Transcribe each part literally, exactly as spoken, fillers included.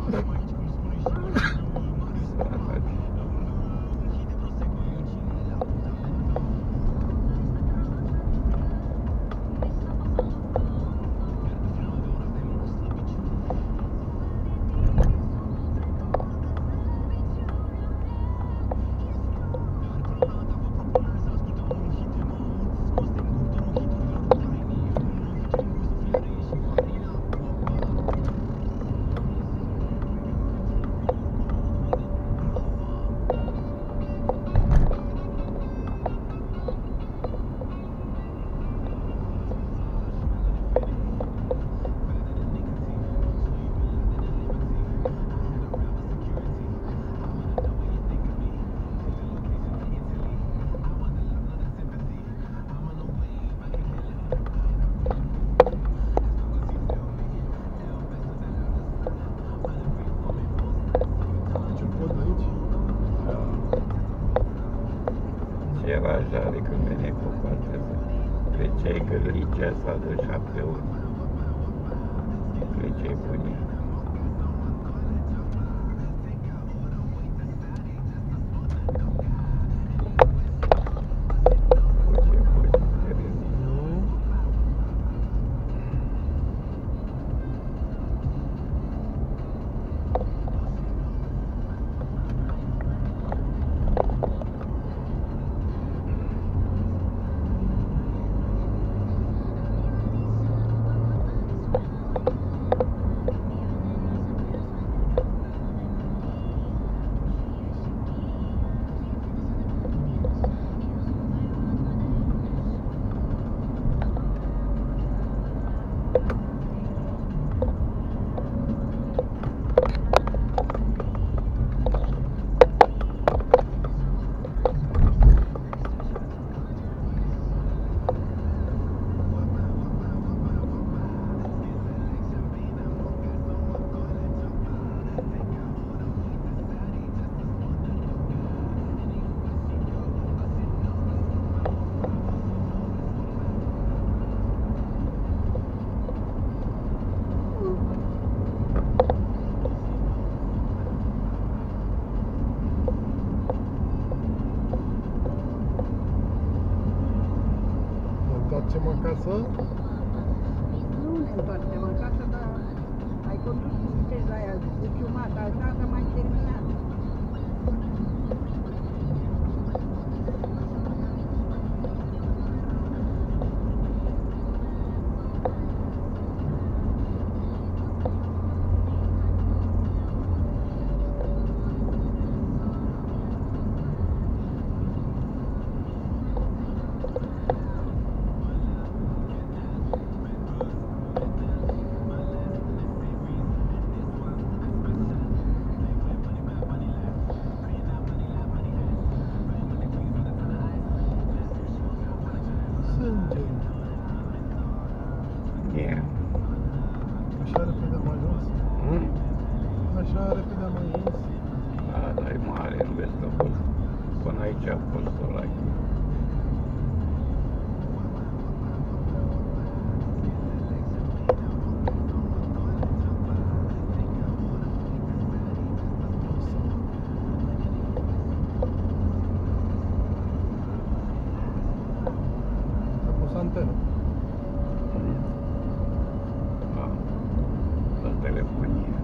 Era așa de când veneai pe față, treceai gărlicea asta de șapte ori, treceai până ea. Întoarcem acasă? Nu ne întoarcem acasă, dar ai condus cu viteza aia, cu ciumata așa, că m-ai terminat. Yeah. Așa repede am ajuns? Hmm? Așa repede am ajuns? Da, dar e mare, nu vezi că a fost, până aici a fost ăla. A pus antenă. Da, la telefonie.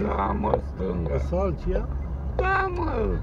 zis? Da, mă, stânga. Pe Salcia? Da, mă.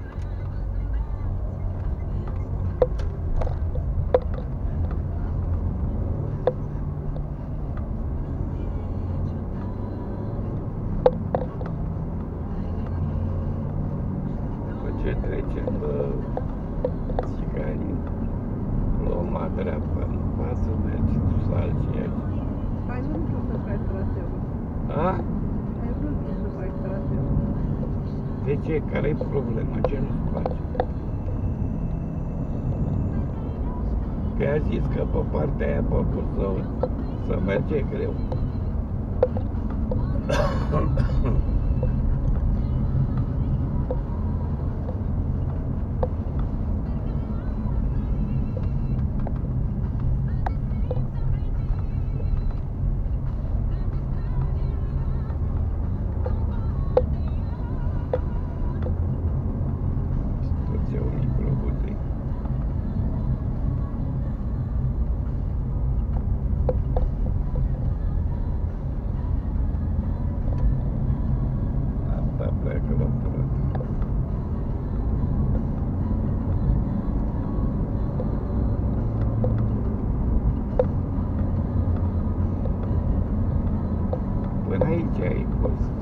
După ce trecem pe Țigani, luăm a dreapta în față, mergi cu Salcia. Ai vrut tu să faci traseul. A? Ai vrut tu să faci traseul. De ce? Care-i problema? Ce nu-ți place? Că a zis că pe partea aia pe Buzău să merge greu. Toți au microbuzii. Asta pleacă la părăt. Până aici ai fost.